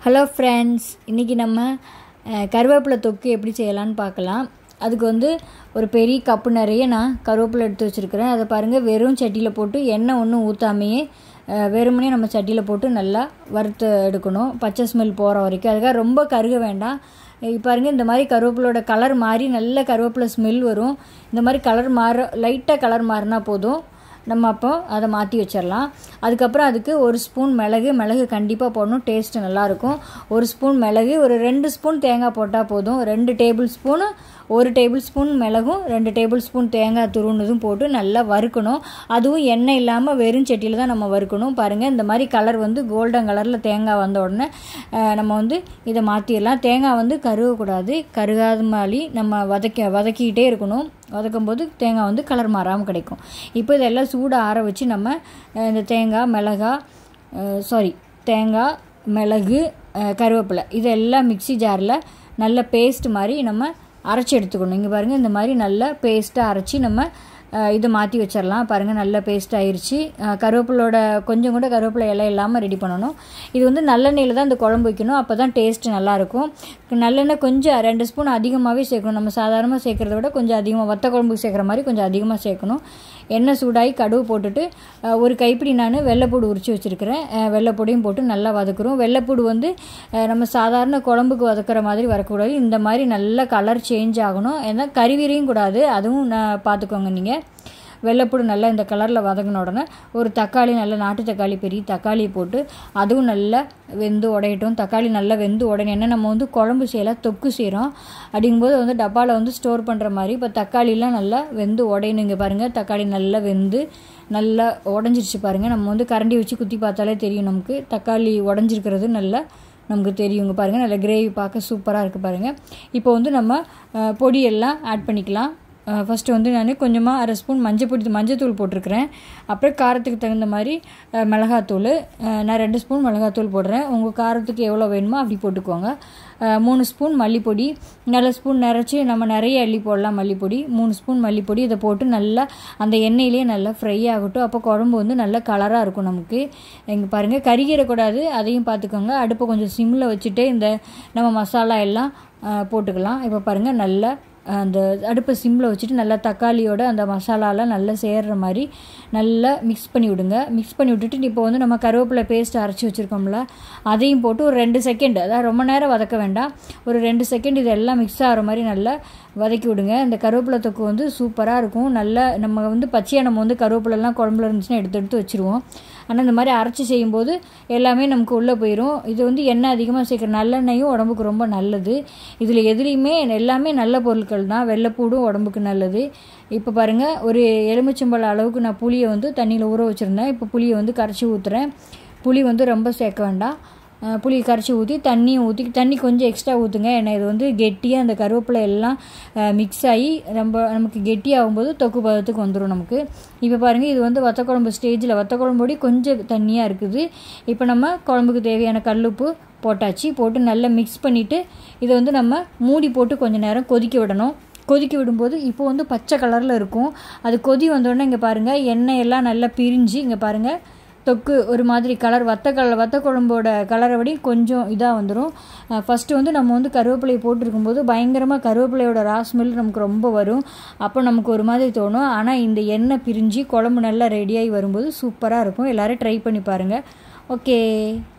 Hello friends, இன்றைக்கி நம்ம கருவேப்பிலை தொக்கு எப்படி செய்யலான்னு பார்க்கலாம். அதுக்கு வந்து ஒரு பெரிய கப்பு நிறைய நான் கருவேப்பிலை எடுத்து வச்சுருக்கிறேன். அதை பாருங்கள், வெறும் சட்டியில் போட்டு எண்ணெய் ஒன்றும் ஊற்றாமையே வெறுமனே நம்ம சட்டியில் போட்டு நல்லா வறுத்து எடுக்கணும், பச்சை ஸ்மெல் போகிற வரைக்கும். அதுக்காக ரொம்ப கருக வேண்டாம். பாருங்கள், இந்த மாதிரி கருவேப்பிலோட கலர் மாறி நல்ல கருவேப்பிலை ஸ்மெல் வரும். இந்த மாதிரி கலர் லைட்டாக கலர் மாறினா போதும், நம்ம அப்போ அதை மாற்றி வச்சிடலாம். அதுக்கப்புறம் அதுக்கு ஒரு ஸ்பூன் மிளகு கண்டிப்பாக போடணும், டேஸ்ட்டு நல்லாயிருக்கும். ஒரு ஸ்பூன் மிளகு, ஒரு 2 ஸ்பூன் தேங்காய் போட்டால் போதும். 2 டேபிள் ஸ்பூனு, 1 டேபிள் ஸ்பூன் மிளகும் 2 டேபிள் ஸ்பூன் தேங்காய் துருவுனதும் போட்டு நல்லா வறுக்கணும். அதுவும் எண்ணெய் இல்லாமல் வெறும் சட்டியில் தான் நம்ம வறுக்கணும். பாருங்கள், இந்த மாதிரி கலர் வந்து கோல்டன் கலரில் தேங்காய் வந்த உடனே நம்ம வந்து இதை மாற்றிடலாம். தேங்காய் வந்து கருகக்கூடாது, கருகாத மாதிரி நம்ம வதக்கிக்கிட்டே இருக்கணும். வதக்கும் போது தேங்காய் வந்து கலர் மாறாமல் கிடைக்கும். இப்போ இதெல்லாம் சூடாக ஆற வச்சு நம்ம இந்த தேங்காய் மிளகு கருவேப்பிலை இதெல்லாம் மிக்ஸி ஜாரில் நல்ல பேஸ்ட் மாதிரி நம்ம அரைச்சி எடுத்துக்கணும். இங்கே பாருங்கள், இந்த மாதிரி நல்ல பேஸ்ட்டாக அரைச்சி நம்ம இதை மாற்றி வச்சிடலாம். பாருங்கள், நல்ல பேஸ்ட் ஆயிடுச்சு. கருவேப்பிலோட கொஞ்சம் கூட கருவேப்பிலை இலை இல்லாமல் ரெடி பண்ணணும். இது வந்து நல்லெண்ணெயில் தான் இந்த குழம்பு வைக்கணும், அப்போ தான் டேஸ்ட்டு நல்லாயிருக்கும். நல்லெண்ணெய் கொஞ்சம் 2 ஸ்பூன் அதிகமாகவே சேர்க்கணும். நம்ம சாதாரணமாக சேர்க்குறத விட கொஞ்சம் அதிகமாக, வத்த குழம்புக்கு சேர்க்குற மாதிரி கொஞ்சம் அதிகமாக சேர்க்கணும். எண்ணெய் சூடாகி கடுகு போட்டுட்டு ஒரு கைப்பிடி நான் வெள்ளைப்பூடு உரித்து வச்சுருக்கிறேன். வெள்ளைப்பூடையும் போட்டு நல்லா வதக்குறோம். வெள்ளைப்பூடு வந்து நம்ம சாதாரண குழம்புக்கு வதக்குற மாதிரி வரக்கூடாது, இந்த மாதிரி நல்ல கலர் சேஞ்ச் ஆகணும். ஏன்னா கறிவீரையும் கூடாது, அதுவும் பார்த்துக்கோங்க. நீங்கள் வெள்ளைப்பூடு நல்லா இந்த கலரில் வதங்கின உடனே ஒரு தக்காளி, நல்ல நாட்டு தக்காளி, பெரிய தக்காளியை போட்டு அதுவும் நல்லா வெந்து உடையட்டும். தக்காளி நல்லா வெந்து உடனே, என்ன நம்ம வந்து குழம்பு செய்யலாம், தொக்கு செய்கிறோம் அப்படிங்கும்போது வந்து டப்பாவில் வந்து ஸ்டோர் பண்ணுற மாதிரி. இப்போ தக்காளிலாம் நல்லா வெந்து உடையணும். இங்கே பாருங்கள், தக்காளி நல்லா வெந்து நல்லா உடஞ்சிருச்சு பாருங்கள். நம்ம வந்து கரண்டி வச்சு குத்தி பார்த்தாலே தெரியும், நமக்கு தக்காளி உடஞ்சிருக்கிறது நல்லா நமக்கு தெரியுங்க. பாருங்கள், நல்லா கிரேவி பார்க்க சூப்பராக இருக்குது பாருங்கள். இப்போ வந்து நம்ம பொடியெல்லாம் ஆட் பண்ணிக்கலாம். ஃபஸ்ட்டு வந்து நான் கொஞ்சமாக 1/2 ஸ்பூன் மஞ்சத்தூள் போட்டிருக்கிறேன். அப்புறம் காரத்துக்கு தகுந்த மாதிரி மிளகாத்தூள், நான் 2 ஸ்பூன் மிளகாத்தூள் போடுறேன். உங்கள் காரத்துக்கு எவ்வளோ வேணுமோ அப்படி போட்டுக்கோங்க. 3 ஸ்பூன் மல்லிப்பொடி, நல்ல ஸ்பூன் நிறச்சி நம்ம நிறைய அள்ளி போடலாம் மல்லிப்பொடி. 3 ஸ்பூன் மல்லிப்பொடி. இதை போட்டு நல்லா அந்த எண்ணெயிலே நல்லா ஃப்ரை ஆகட்டும். அப்போ குழம்பு வந்து நல்ல கலராக இருக்கும் நமக்கு. இங்கே பாருங்கள், கறிகிடக்கூடாது, அதையும் பார்த்துக்கோங்க. அடுப்பை கொஞ்சம் சிம்மில் வச்சுட்டு இந்த நம்ம மசாலா எல்லாம் போட்டுக்கலாம். இப்போ பாருங்கள், நல்லா அந்த அடுப்பை சிம்மில் வச்சுட்டு நல்லா தக்காளியோட அந்த மசாலாலாம் நல்லா சேர்கிற மாதிரி நல்லா மிக்ஸ் பண்ணி விடுங்க. மிக்ஸ் பண்ணி விட்டுட்டு இப்போ வந்து நம்ம கருவேப்பிலை பேஸ்ட் அரைச்சி வச்சுருக்கோம்ல, அதையும் போட்டு ஒரு 2 செகண்ட், அதாவது ரொம்ப நேரம் வதக்க வேண்டாம், ஒரு 2 செகண்ட் இதெல்லாம் மிக்ஸ் ஆகிற மாதிரி நல்லா வதக்கி விடுங்க. இந்த கருவேப்பிலை தொக்கு வந்து சூப்பராக இருக்கும். நல்லா நம்ம வந்து பச்சையாக நம்ம வந்து கருவேப்பிலெலாம் குழம்புல இருந்துச்சுன்னா எடுத்து வச்சுருவோம். ஆனால் இந்த மாதிரி அரைச்சி செய்யும்போது எல்லாமே நமக்கு உள்ளே போயிடும். இது வந்து எண்ணெய் அதிகமாக சேர்க்குற நல்லெண்ணெயும் உடம்புக்கு ரொம்ப நல்லது. இதில் எதுலேயுமே எல்லாமே நல்ல பொருட்கள் தான். வெள்ளைப்பூடும் உடம்புக்கு நல்லது. இப்போ பாருங்கள், ஒரு எலுமிச்சம்பழம் அளவுக்கு நான் புளியை வந்து தண்ணியில் ஊற வச்சுருந்தேன். இப்போ புளியை வந்து கரைச்சி ஊற்றுறேன். புளி வந்து ரொம்ப சேர்க்க வேண்டாம். புளி கரைச்சி ஊற்றி தண்ணி கொஞ்சம் எக்ஸ்ட்ரா ஊற்றுங்க. ஏன்னா இது வந்து கெட்டியாக அந்த கருவேப்பிலை எல்லாம் மிக்ஸ் ஆகி நமக்கு கெட்டியாகும்போது தொக்கு பதத்துக்கு வந்துடும் நமக்கு. இப்போ பாருங்கள், இது வந்து வத்த குழம்பு ஸ்டேஜில், வத்த குழம்போடி கொஞ்சம் தண்ணியாக இருக்குது. இப்போ நம்ம குழம்புக்கு தேவையான கல்லுப்பு போட்டாச்சு. போட்டு நல்லா மிக்ஸ் பண்ணிவிட்டு இதை வந்து நம்ம மூடி போட்டு கொஞ்சம் நேரம் கொதிக்க விடணும். கொதிக்க விடும்போது இப்போ வந்து பச்சை கலரில் இருக்கும். அது கொதி வந்தோடனே இங்கே பாருங்கள், எண்ணெய் எல்லாம் நல்லா பிரிஞ்சு, இங்கே பாருங்கள், தொக்கு ஒரு மாதிரி கலர் வத்த குழம்போட கலரை விட கொஞ்சம் இதாக வந்துடும். ஃபஸ்ட்டு வந்து நம்ம வந்து கருவேப்பிலையை போட்டுருக்கும்போது பயங்கரமாக கருவேப்பிலையோட ஸ்மெல் நமக்கு ரொம்ப வரும். அப்போ நமக்கு ஒரு மாதிரி தோணும். ஆனால் இந்த எண்ணெய் பிரிஞ்சு குழம்பு நல்லா ரெடியாகி வரும்போது சூப்பராக இருக்கும். எல்லோரும் ட்ரை பண்ணி பாருங்கள். ஓகே.